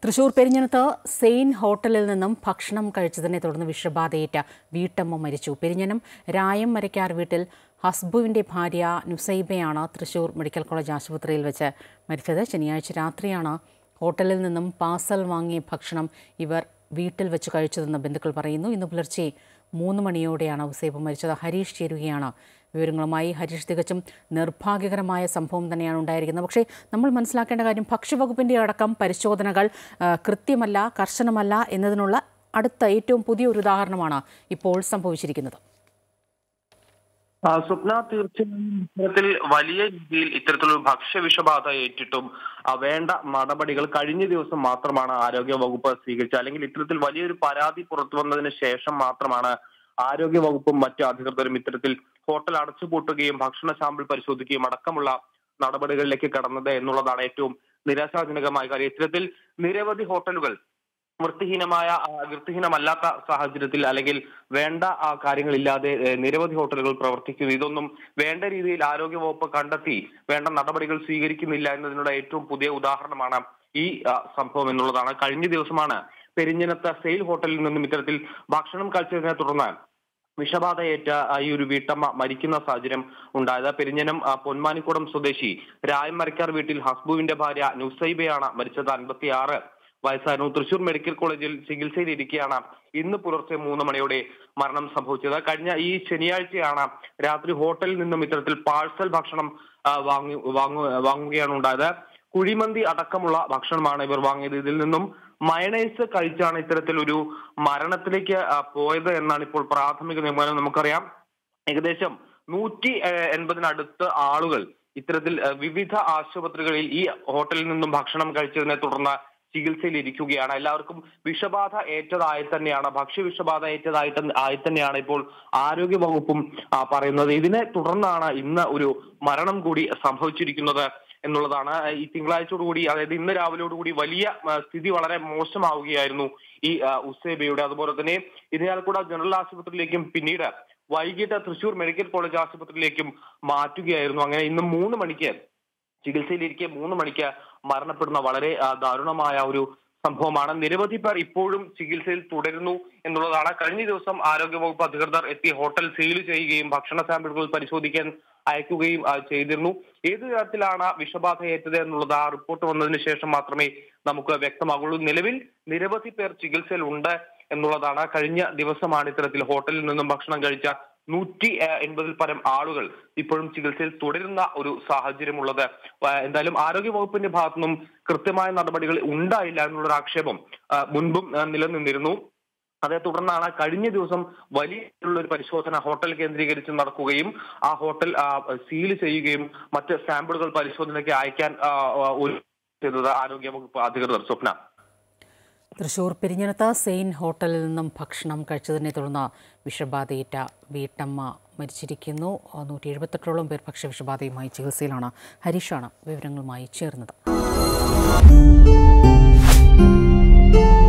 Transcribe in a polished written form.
തൃശൂർ പെരിഞ്ഞനത്ത് സെയിൻ ഹോട്ടലിൽ നിന്നും ഭക്ഷണം കഴിച്ചതിനെ തുടർന്ന് വിഷബാധയേറ്റ വീട്ടമ്മ മരിച്ചു. പെരിഞ്ഞനം രായം മരക്കാർ വീട്ടിൽ ഹസ്ബുവിന്റെ ഭാര്യ നുസൈബയാണ് തൃശൂർ മെഡിക്കൽ കോളേജ് ആശുപത്രിയിൽ വെച്ച് മരിച്ചത്. ശനിയാഴ്ച രാത്രിയാണ് ഹോട്ടലിൽ നിന്നും പാർസൽ വാങ്ങിയ ഭക്ഷണം ഇവർ വീട്ടിൽ വെച്ച് കഴിച്ചതെന്ന് ബന്ധുക്കൾ പറയുന്നു. ഇന്ന് പുലർച്ചെ 3 മണിയോടെയാണ് നുസൈബ മരിച്ചത്. ഹരീഷ് ചേരുകയാണ് വിവരങ്ങളുമായി. ഹരീഷ്, തികച്ചും നിർഭാഗ്യകരമായ സംഭവം തന്നെയാണ് ഉണ്ടായിരിക്കുന്നത്. പക്ഷേ നമ്മൾ മനസ്സിലാക്കേണ്ട കാര്യം, ഭക്ഷ്യവകുപ്പിൻ്റെ അടക്കം പരിശോധനകൾ കൃത്യമല്ല, കർശനമല്ല എന്നതിനുള്ള അടുത്ത ഏറ്റവും പുതിയ ഒരു ഉദാഹരണമാണ് ഇപ്പോൾ സംഭവിച്ചിരിക്കുന്നത്. സ്വപ്ന, തീർച്ചയായും ഇത്തരത്തിൽ വലിയ രീതിയിൽ ഇത്തരത്തിലുള്ള ഭക്ഷ്യവിഷബാധ ഏറ്റിട്ടും വേണ്ട നടപടികൾ കഴിഞ്ഞ ദിവസം മാത്രമാണ് ആരോഗ്യ വകുപ്പ് സ്വീകരിച്ചത്. അല്ലെങ്കിൽ ഇത്തരത്തിൽ വലിയൊരു പരാതി പുറത്തു വന്നതിന് ശേഷം മാത്രമാണ് ആരോഗ്യ വകുപ്പും മറ്റു അധികൃതരും ഇത്തരത്തിൽ ഹോട്ടൽ അടച്ചുപൂട്ടുകയും ഭക്ഷണ സാമ്പിൾ പരിശോധിക്കുകയും അടക്കമുള്ള നടപടികളിലേക്ക് കടന്നത് എന്നുള്ളതാണ് ഏറ്റവും നിരാശാജനകമായ കാര്യം. ഇത്തരത്തിൽ നിരവധി ഹോട്ടലുകൾ വൃത്തിഹീനമല്ലാത്ത സാഹചര്യത്തിൽ അല്ലെങ്കിൽ വേണ്ട കാര്യങ്ങളില്ലാതെ നിരവധി ഹോട്ടലുകൾ പ്രവർത്തിക്കുന്നു. ഇതൊന്നും വേണ്ട രീതിയിൽ ആരോഗ്യ വകുപ്പ് കണ്ടെത്തി വേണ്ട നടപടികൾ സ്വീകരിക്കുന്നില്ല എന്നതിനുള്ള ഏറ്റവും പുതിയ ഉദാഹരണമാണ് ഈ സംഭവം എന്നുള്ളതാണ്. കഴിഞ്ഞ ദിവസമാണ് പെരിഞ്ഞനത്ത് സെയിൽ ഹോട്ടലിൽ നിന്നും ഇത്തരത്തിൽ ഭക്ഷണം കഴിച്ചതിനെ തുടർന്ന് വിഷബാധയേറ്റ ഈ ഒരു വീട്ടമ്മ മരിക്കുന്ന സാഹചര്യം ഉണ്ടായത്. പെരിഞ്ഞനം പൊന്മാനിക്കുടം സ്വദേശി രായം മരക്കാർ വീട്ടിൽ ഹസ്ബുവിന്റെ ഭാര്യ നുസൈബയാണ് മരിച്ചത്. 56 വയസ്സായിരുന്നു. തൃശൂർ മെഡിക്കൽ കോളേജിൽ ചികിത്സയിലിരിക്കെയാണ് ഇന്ന് പുലർച്ചെ 3 മണിയോടെ മരണം സംഭവിച്ചത്. കഴിഞ്ഞ ഈ ശനിയാഴ്ചയാണ് രാത്രി ഹോട്ടലിൽ നിന്നും ഇത്തരത്തിൽ പാഴ്സൽ ഭക്ഷണം വാങ്ങുകയാണ് ഉണ്ടായത്. കുഴിമന്തി അടക്കമുള്ള ഭക്ഷണമാണ് ഇവർ വാങ്ങിയത്. ഇതിൽ നിന്നും മയണൈസ് കഴിച്ചാണ് ഇത്തരത്തിൽ ഒരു മരണത്തിലേക്ക് പോയത് എന്നാണ് ഇപ്പോൾ പ്രാഥമിക നിഗമനം. നമുക്കറിയാം, ഏകദേശം 180-നടുത്ത് ആളുകൾ ഇത്തരത്തിൽ വിവിധ ആശുപത്രികളിൽ ഈ ഹോട്ടലിൽ നിന്നും ഭക്ഷണം കഴിച്ചതിനെ തുടർന്ന് ചികിത്സയിൽ ഇരിക്കുകയാണ്. എല്ലാവർക്കും വിഷബാധ ഏറ്റതായി തന്നെയാണ്, ഭക്ഷ്യവിഷബാധ ഏറ്റതായി തന്നെയാണ് ഇപ്പോൾ ആരോഗ്യ വകുപ്പും പറയുന്നത്. ഇതിനെ തുടർന്നാണ് ഇന്ന് ഒരു മരണം കൂടി സംഭവിച്ചിരിക്കുന്നത് എന്നുള്ളതാണ്. ഈ തിങ്കളാഴ്ചയോടുകൂടി, അതായത് ഇന്ന് രാവിലെയോടുകൂടി വലിയ സ്ഥിതി വളരെ മോശമാവുകയായിരുന്നു ഈ ഉസൈബയുടെ. അതുപോലെ തന്നെ ഇരിങ്ങാലക്കുട ജനറൽ ആശുപത്രിയിലേക്കും പിന്നീട് വൈകിട്ട് തൃശൂർ മെഡിക്കൽ കോളേജ് ആശുപത്രിയിലേക്കും മാറ്റുകയായിരുന്നു. അങ്ങനെ ഇന്ന് 3 മണിക്ക് ചികിത്സയിലിരിക്കെ 3 മണിക്ക് മരണപ്പെടുന്ന വളരെ ദാരുണമായ ഒരു സംഭവമാണ്. നിരവധി പേർ ഇപ്പോഴും ചികിത്സയിൽ തുടരുന്നു എന്നുള്ളതാണ്. കഴിഞ്ഞ ദിവസം ആരോഗ്യവകുപ്പ് അധികൃതർ എത്തി ഹോട്ടൽ സീൽ ചെയ്യുകയും ഭക്ഷണ സാമ്പിളുകൾ പരിശോധിക്കാൻ അയക്കുകയും ചെയ്തിരുന്നു. ഏത് തരത്തിലാണ് വിഷബാധ ഏറ്റത് എന്നുള്ളത് ആ റിപ്പോർട്ട് വന്നതിന് ശേഷം മാത്രമേ നമുക്ക് വ്യക്തമാകുള്ളൂ. നിലവിൽ നിരവധി പേർ ചികിത്സയിൽ ഉണ്ട് എന്നുള്ളതാണ്. കഴിഞ്ഞ ദിവസമാണ് ഇത്തരത്തിൽ ഹോട്ടലിൽ നിന്നും ഭക്ഷണം കഴിച്ച 180-ൽ പരം ആളുകൾ ഇപ്പോഴും ചികിത്സയിൽ തുടരുന്ന ഒരു സാഹചര്യമുള്ളത്. എന്തായാലും ആരോഗ്യ വകുപ്പിന്റെ ഭാഗത്തുനിന്നും കൃത്യമായ നടപടികൾ ഉണ്ടായില്ല എന്നുള്ളൊരു ആക്ഷേപം മുൻപും നിലനിന്നിരുന്നു. അതേ തുടർന്നാണ് കഴിഞ്ഞ ദിവസം വലിയ പരിശോധന ഹോട്ടൽ കേന്ദ്രീകരിച്ച് നടക്കുകയും ആ ഹോട്ടൽ സീൽ ചെയ്യുകയും മറ്റ് സാമ്പിളുകൾ പരിശോധനയ്ക്ക് അയക്കാൻ ചെയ്തത് ആരോഗ്യ വകുപ്പ് അധികൃതർ. സ്വപ്ന, തൃശൂർ പെരിഞ്ഞനത്ത് സെയിൻ ഹോട്ടലിൽ നിന്നും ഭക്ഷണം കഴിച്ചതിനെ തുടർന്ന് വിഷബാധയേറ്റ വീട്ടമ്മ മരിച്ചിരിക്കുന്നു. 178ഓളം പേർ ഭക്ഷ്യവിഷബാധയുമായി ചികിത്സയിലാണ്. ഹരീഷാണ് വിവരങ്ങളുമായി ചേർന്നത്.